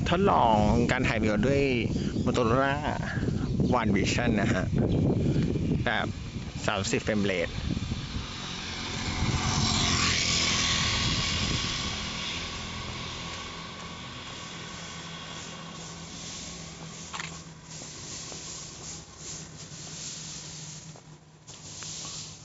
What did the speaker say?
ทดลองการถ่ายวิดีโอด้วย Motorola One Vision นะฮะแบบ30 เฟรมเรท